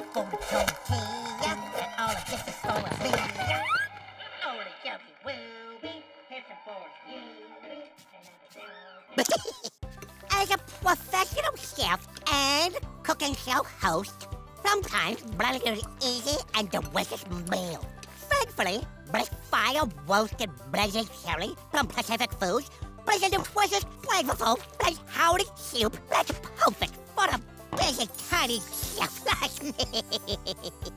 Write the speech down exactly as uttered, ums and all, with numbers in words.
for the tortilla, and all of this is for me. All the yummy will be here for you. As a professional chef and cooking show host, sometimes running an easy and delicious meal. Thankfully, this Fire Woasted Veggie Chilli from Pacific Foods brings a nutritious, flavorful, and hearty soup that's perfect for a busy, tiny chef like me.